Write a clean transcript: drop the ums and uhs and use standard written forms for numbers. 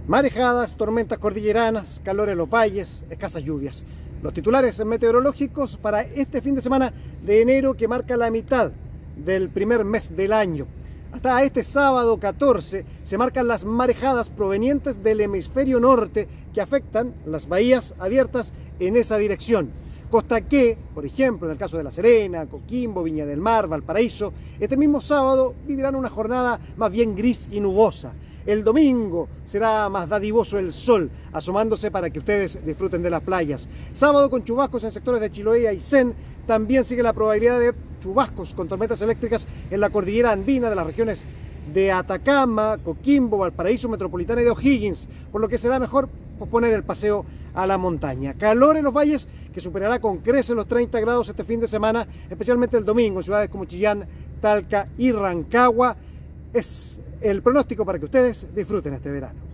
Marejadas, tormentas cordilleranas, calor en los valles, escasas lluvias. Los titulares meteorológicos para este fin de semana de enero, que marca la mitad del primer mes del año. Hasta este sábado 14 se marcan las marejadas provenientes del hemisferio norte que afectan las bahías abiertas en esa dirección. Costa que, por ejemplo, en el caso de La Serena, Coquimbo, Viña del Mar, Valparaíso, este mismo sábado vivirán una jornada más bien gris y nubosa. El domingo será más dadivoso el sol, asomándose para que ustedes disfruten de las playas. Sábado con chubascos en sectores de Chiloé y Aysén. También sigue la probabilidad de chubascos con tormentas eléctricas en la cordillera andina de las regiones de Atacama, Coquimbo, Valparaíso, Metropolitana y de O'Higgins, por lo que será mejor posponer el paseo a la montaña. Calor en los valles que superará con creces los 30 grados este fin de semana, especialmente el domingo en ciudades como Chillán, Talca y Rancagua. Es el pronóstico para que ustedes disfruten este verano.